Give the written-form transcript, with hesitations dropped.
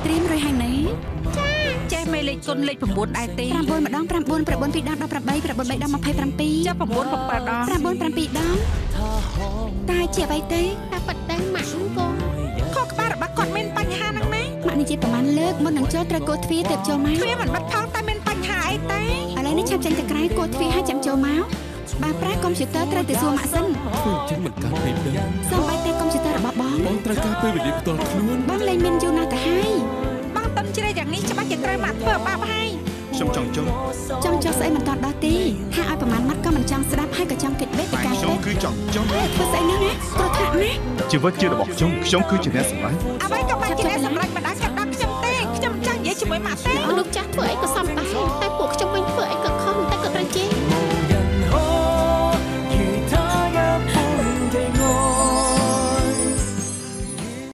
ត្រៀមរួចហើយណាចេះមេលេខគុណលេខ9ដែរទេ 9ម្ដង9 9 2ដង18 9 3ដង27ចា9 7ដង 9 7ដង 9 7ដងតែជាអ្វីទេតែប៉ិតទៅម៉ាក់កូនខកក្បាលរបស់គាត់មានបញ្ហាហ្នឹងណាម៉ាក់នេះជាប្រហែលលើកមុននឹងចូលត្រូវកូរទ្វារទៅចូលមកទ្វារមិនបិទផងតែមានបញ្ហាអីទេឥឡូវនេះឆាប់ចេញទៅក្រៅកូរទ្វារឲ្យចាំចូលមកបើប្រើកុំព្យូទ័រត្រូវទៅសួរម៉ាក់សិនធ្វើចឹងមិនកើតពេលដឹងសូម្បីតែកុំព្យូទ័ររបស់បងត្រូវការពេលវេលាផ្ទាល់ខ្លួនបងលេងមានយូរណាស់ទៅហើយបងតំជ្រែកយ៉ាងនេះច្បាស់ជាត្រូវម៉ាក់ធ្វើបាបហើយខ្ញុំចង់ចុះស្អីមិនតាន់ដល់ទេថាឲ្យប្រមាណម៉ាត់ក៏មិនចង់ស្ដាប់ហើយក៏ចង់គិតបេទៅការខ្ញុំគឺចង់ចុះធ្វើស្អីនេះណាគ្រោះថ្នាក់ណាជីវិតជារបស់ខ្ញុំគឺជាអ្នកសម្រេចអ្វីក៏បានជាអ្នកសម្រេចមិនអាចកាត់ដល់ខ្ញុំទេខ្ញុំចង់និយាយជាមួយម៉ាក់ទេមនុស្សចាស់ធ្វើអីក៏សំដ